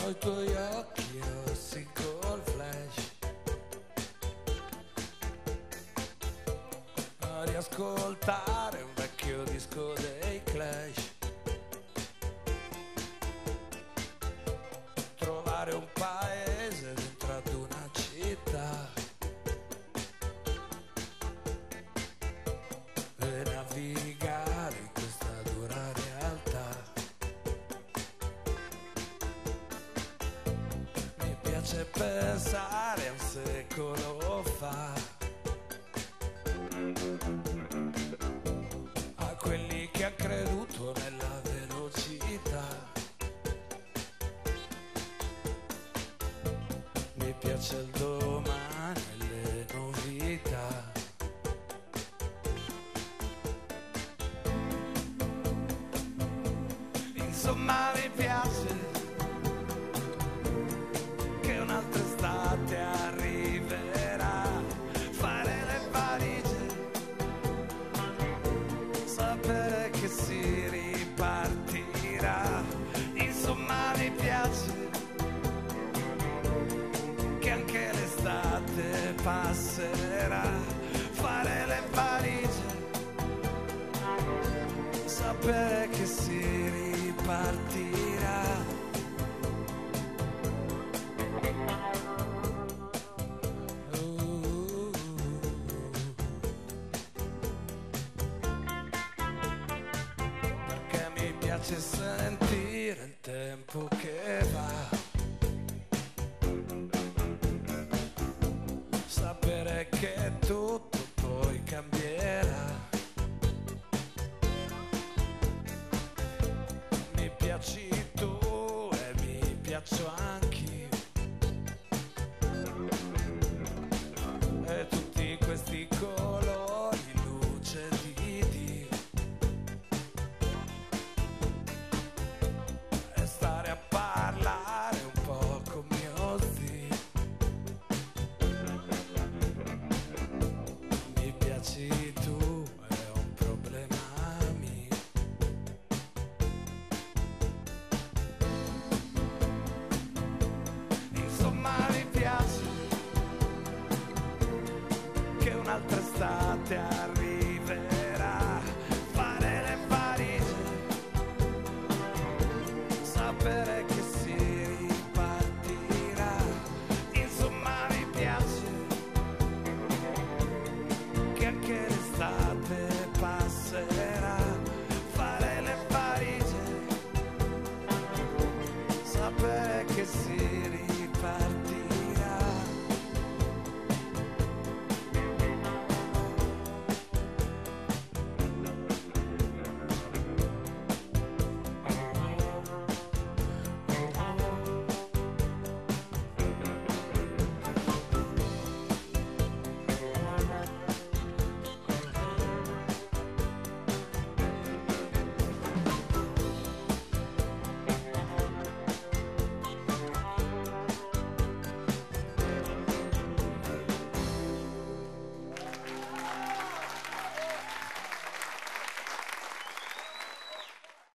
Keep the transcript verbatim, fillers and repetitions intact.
i tuoi occhi rossi col flash a riascoltare un vecchio disco dei Clash, trovare un paese dentro ad una città e navigare in questa dura realtà. Mi piace pensare a un secolo fa, a quelli che han creduto nella velocità. Mi piace il domani e le novità. Insomma mi piace che un'altra estate arriverà, fare le valigie, sapere che si ripartirà. Insomma mi piace che anche l'estate passerà, fare le valigie, sapere che si ripartirà. Uh, perché mi piace sentire il tempo che va, sapere che tutto poi cambierà. Mi piaci tu e mi piaccio anch'io, e tutti questi colori, luce di Dio, e stare a parlare un po' con mio zio. Mi piaci tu, è un problema mio. Insomma mi piace che un'altra estate arriva,